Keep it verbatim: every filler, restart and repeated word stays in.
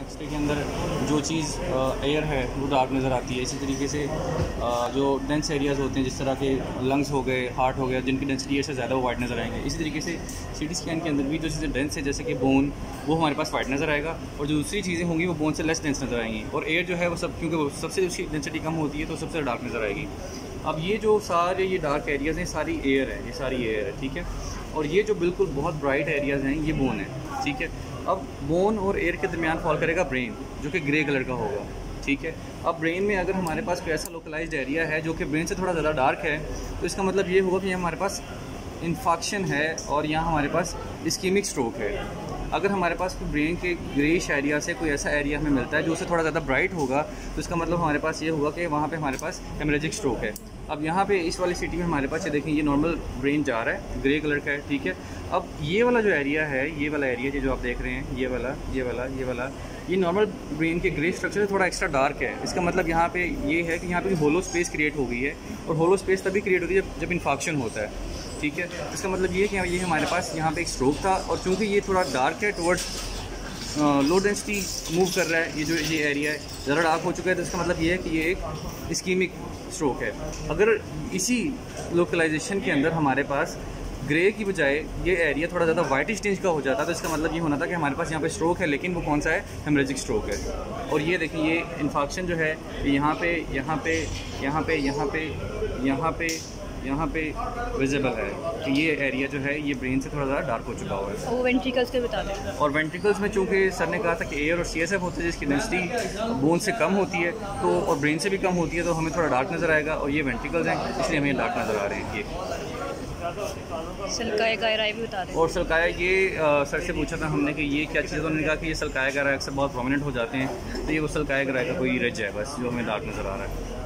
X ray के अंदर जो चीज़ एयर है वो डार्क नज़र आती है। इसी तरीके से आ, जो डेंस एरियाज़ होते हैं जिस तरह के लंग्स हो गए, हार्ट हो गया, जिनकी डेंसिटी एयर से ज़्यादा वो वाइट नज़र आएंगे। इसी तरीके से सीटी स्कैन के अंदर भी जो चीज़ें डेंस है जैसे कि बोन, वो हमारे पास वाइट नज़र आएगा, और जो दूसरी चीज़ें होंगी वो बोन से लेस डेंस नज़र आएंगी। और एयर जो है वो सब, क्योंकि वो सबसे उसकी डेंसिटी कम होती है तो सबसे डार्क नज़र आएगी। अब ये जो सारे ये डार्क एरियाज़ हैं सारी एयर है, ये सारी एयर है, ठीक है। और ये जो बिल्कुल बहुत ब्राइट एरियाज़ हैं ये बोन है, ठीक है। अब बोन और एयर के दरमियान फॉल करेगा ब्रेन, जो कि ग्रे कलर का होगा, ठीक है। अब ब्रेन में अगर हमारे पास कोई ऐसा लोकलाइज्ड एरिया है जो कि ब्रेन से थोड़ा ज़्यादा डार्क है, तो इसका मतलब ये होगा कि हमारे पास इन्फेक्शन है और यहाँ हमारे पास इस्कीमिक स्ट्रोक है। अगर हमारे पास ब्रेन के ग्रेइश एरिया से कोई ऐसा एरिया हमें मिलता है जो उससे थोड़ा ज़्यादा ब्राइट होगा, तो इसका मतलब हमारे पास ये होगा कि वहाँ पे हमारे पास हेमरेजिक स्ट्रोक है। अब यहाँ पे इस वाली सिटी में हमारे पास ये देखें, ये नॉर्मल ब्रेन जा रहा है, ग्रे कलर का है, ठीक है। अब ये वाला जो एरिया है, ये वाला एरिया जो आप देख रहे हैं, ये वाला ये वाला ये वाला ये नॉर्मल ब्रेन के ग्रे स्ट्रक्चर से थोड़ा एक्स्ट्रा डार्क है। इसका मतलब यहाँ पे ये है कि यहाँ पे होलो स्पेस क्रिएट हो गई है, और होलो स्पेस तभी क्रिएट होती है जब जब इन्फेक्शन होता है, ठीक है। इसका मतलब ये है कि ये हमारे पास यहाँ पे एक स्ट्रोक था, और चूँकि ये थोड़ा डार्क है टुवर्ड्स लो डेंसिटी मूव कर रहा है, ये जो ये एरिया है ज़रा डार्क हो चुका है, तो इसका मतलब ये है कि ये एक इस्कीमिक स्ट्रोक है। अगर इसी लोकलाइजेशन के अंदर हमारे पास ग्रे की बजाय ये एरिया थोड़ा ज़्यादा वाइटिश टिंज का हो जाता, तो इसका मतलब ये होना था कि हमारे पास यहाँ पे स्ट्रोक है, लेकिन वो कौन सा है, हेमरेजिक स्ट्रोक है। और ये देखिए, ये इन्फेक्शन जो है यहाँ पे यहाँ पे यहाँ पे यहाँ पे यहाँ पे यहाँ पे विजिबल है कि ये एरिया जो है ये ब्रेन से थोड़ा ज़्यादा डार्क हो चुका हुआ है। वो वेंट्रिकल्स के बता दें। और वेंट्रिकल्स में चूँकि सर ने कहा था कि एयर और सी एस एफ होते हैं जिसकी डेंसिटी बोन से कम होती है, तो और ब्रेन से भी कम होती है, तो हमें थोड़ा डार्क नज़र आएगा, और ये वेंट्रिकल्स हैं इसलिए हमें डार्क नज़र आ रहे हैं। ये सल्काया गायराई भी बता दें। और सल्काया, ये आ, सर से पूछा था हमने कि ये क्या चीज़, उन्होंने कहा कि ये सल्काया गायराई अक्सर बहुत प्रोमिनेंट हो जाते हैं, तो ये वो सल्काया गायराई का कोई रिज है बस जो हमें डार्क नज़र आ रहा है।